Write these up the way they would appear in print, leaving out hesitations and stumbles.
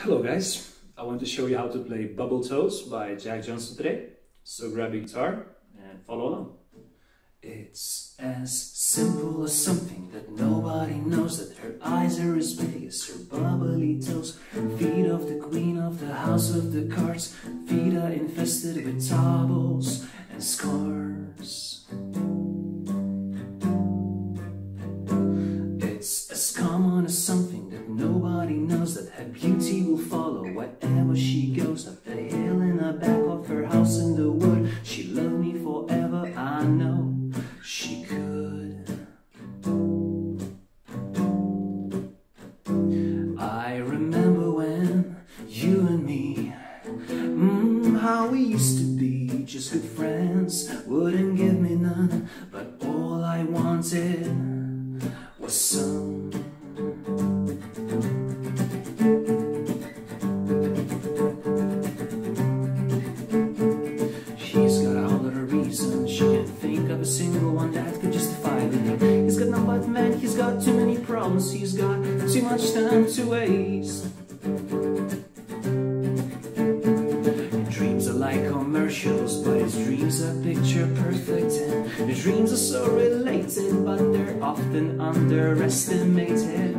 Hello guys, I want to show you how to play Bubble Toes by Jack Johnson today. So grab your guitar and follow along. It's as simple as something that nobody knows, that her eyes are as big as her bubbly toes. Feet of the queen of the house of the cards, feet are infested with troubles and scars. It's as common as something that nobody knows, that her beauty will follow wherever she goes. Up the hill in the back of her house in the wood, she loved me forever, I know she could. I remember when you and me, how we used to be just good friends. Wouldn't give me none, but all I wanted was some. He's got a whole lot of reasons, she can't think of a single one that could justify living. He's got no but man, he's got too many problems, he's got too much time to waste. His dreams are like commercials, but his dreams are picture perfect. And his dreams are so related, but they're often underestimated.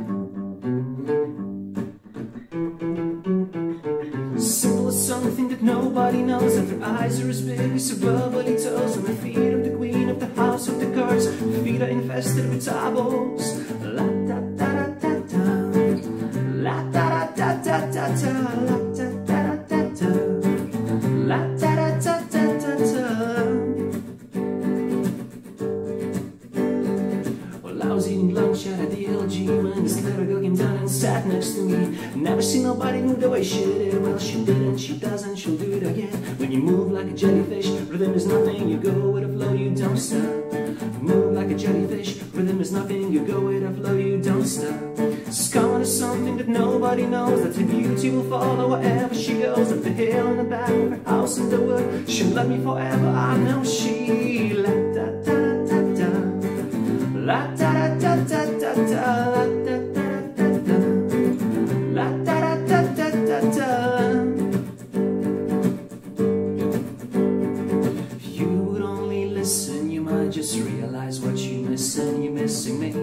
Simple as something that nobody knows, that her eyes are as big as her bubbly toes, and the feet of the queen of the house of the cards, her feet are infested with troubles. La da da da da da, la da da da da da, la da da da da, la da da da da da. Well, I was eating lunch at the LG when this little girl came down and sat next to me. Never seen nobody move the way she did. Well, she didn't, she doesn't, she'll do it again. When you move like a jellyfish, rhythm is nothing, you go with a flow, you don't stop. Move like a jellyfish, rhythm is nothing, you go with a flow, you don't stop. It's common as something that nobody knows, that her beauty will follow wherever she goes. Up the hill in the back of her house in the wood, she'll love me forever, I know she. La da da da da, la da da da da da, la da da da da, la da da da da da. If you would only listen, you might just realize what you're missing, you're missing me.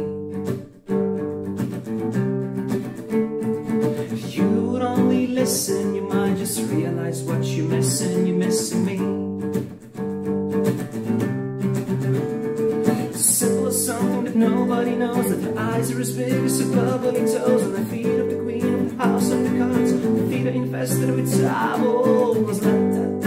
If you would only listen, you might just realize what you're missing, you're missing me. Simple as something that nobody knows, that her eyes are as big as her bubbly toes, and the feet of the queen of the house of the cards, the feet are infested with troubles.